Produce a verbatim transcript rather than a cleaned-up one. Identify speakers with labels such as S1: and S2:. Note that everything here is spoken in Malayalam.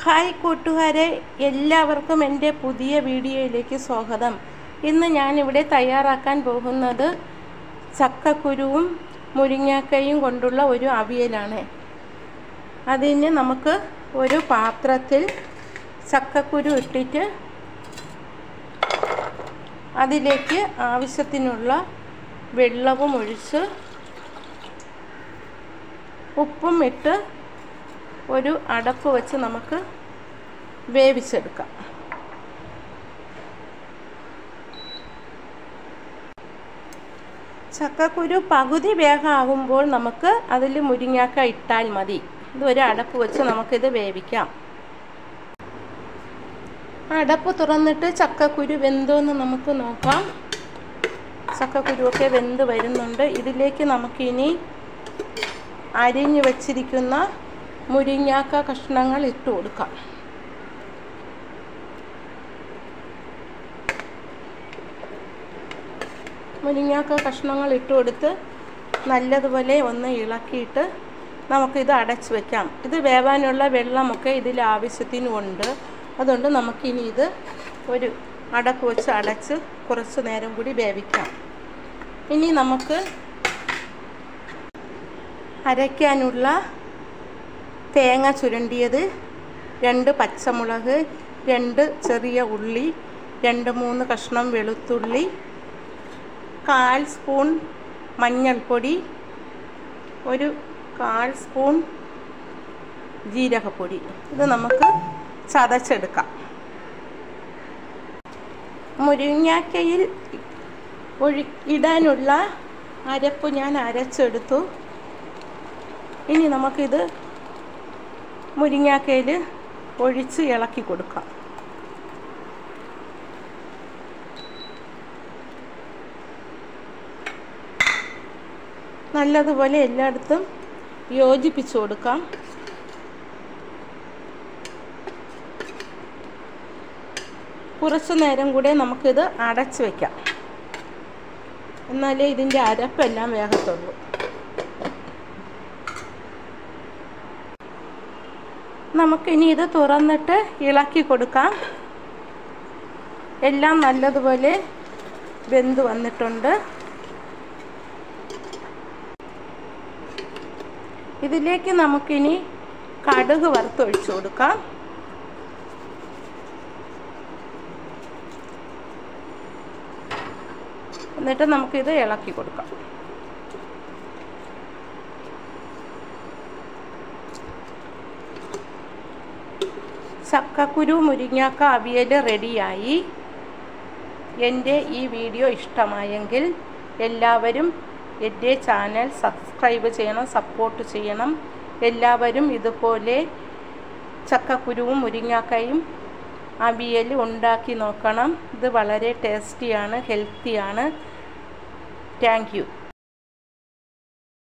S1: ഹായ് കൂട്ടുകാരെ, എല്ലാവർക്കും എൻ്റെ പുതിയ വീഡിയോയിലേക്ക് സ്വാഗതം. ഇന്ന് ഞാനിവിടെ തയ്യാറാക്കാൻ പോകുന്നത് ചക്കക്കുരുവും മുരിങ്ങാക്കയും കൊണ്ടുള്ള ഒരു അവിയലാണ്. അതിന് നമുക്ക് ഒരു പാത്രത്തിൽ ചക്കക്കുരു ഇട്ടിട്ട് അതിലേക്ക് ആവശ്യത്തിനുള്ള വെള്ളവും ഒഴിച്ച് ഉപ്പും ഇട്ട് ഒരു അടപ്പ് വെച്ച് നമുക്ക് വേവിച്ചെടുക്കാം. ചക്കക്കുരു പകുതി വേഗമാകുമ്പോൾ നമുക്ക് അതിൽ മുരിങ്ങാക്ക ഇട്ടാൽ മതി. ഇതൊരു അടപ്പ് വെച്ച് നമുക്കിത് വേവിക്കാം. അടപ്പ് തുറന്നിട്ട് ചക്കക്കുരു വെന്തോന്ന് നമുക്ക് നോക്കാം. ചക്കക്കുരുവൊക്കെ വെന്ത് വരുന്നുണ്ട്. ഇതിലേക്ക് നമുക്കിനി അരിഞ്ഞു വച്ചിരിക്കുന്ന മുരിങ്ങാക്ക കഷ്ണങ്ങൾ ഇട്ട് കൊടുക്കാം. മുരിങ്ങാക്ക കഷ്ണങ്ങൾ ഇട്ട് കൊടുത്ത് നല്ലതുപോലെ ഒന്ന് ഇളക്കിയിട്ട് നമുക്കിത് അടച്ചു വയ്ക്കാം. ഇത് വേവാനുള്ള വെള്ളമൊക്കെ ഇതിൽ ആവശ്യത്തിനുമുണ്ട്. അതുകൊണ്ട് നമുക്കിനി ഇത് ഒരു അടപ്പ് വെച്ച് അടച്ച് കുറച്ച് നേരം കൂടി വേവിക്കാം. ഇനി നമുക്ക് അരയ്ക്കാനുള്ള തേങ്ങ ചുരണ്ടിയത്, രണ്ട് പച്ചമുളക്, രണ്ട് ചെറിയ ഉള്ളി, രണ്ട് മൂന്ന് കഷ്ണം വെളുത്തുള്ളി, കാൽ സ്പൂൺ മഞ്ഞൾപ്പൊടി, ഒരു കാൽ സ്പൂൺ ജീരകപ്പൊടി. ഇത് നമുക്ക് ചതച്ചെടുക്കാം. മുരിങ്ങാക്കയിൽ ഒഴി ഇടാനുള്ള അരപ്പ് ഞാൻ അരച്ചെടുത്തു. ഇനി നമുക്കിത് മുരിങ്ങാക്കയിൽ ഒഴിച്ച് ഇളക്കി കൊടുക്കാം. നല്ലതുപോലെ എല്ലായിടത്തും യോജിപ്പിച്ചു കൊടുക്കാം. കുറച്ചു നേരം കൂടെ നമുക്കിത് അടച്ചു വയ്ക്കാം. എന്നാലേ ഇതിൻ്റെ അരപ്പെല്ലാം വേഗത്തുള്ളൂ. നമുക്കിനി ഇത് തുറന്നിട്ട് ഇളക്കി കൊടുക്കാം. എല്ലാം നല്ലതുപോലെ വെന്ത് വന്നിട്ടുണ്ട്. ഇതിലേക്ക് നമുക്കിനി കടുക് വറുത്തൊഴിച്ചു കൊടുക്കാം. എന്നിട്ട് നമുക്കിത് ഇളക്കി കൊടുക്കാം. ചക്കക്കുരു മുരിങ്ങാക്ക അവിയൽ റെഡിയായി. എൻ്റെ ഈ വീഡിയോ ഇഷ്ടമായെങ്കിൽ എല്ലാവരും എൻ്റെ ചാനൽ സബ്സ്ക്രൈബ് ചെയ്യണം, സപ്പോർട്ട് ചെയ്യണം. എല്ലാവരും ഇതുപോലെ ചക്കക്കുരുവും മുരിങ്ങാക്കയും അവിയൽ ഉണ്ടാക്കി നോക്കണം. ഇത് വളരെ ടേസ്റ്റിയാണ്, ഹെൽത്തിയാണ്. Thank U.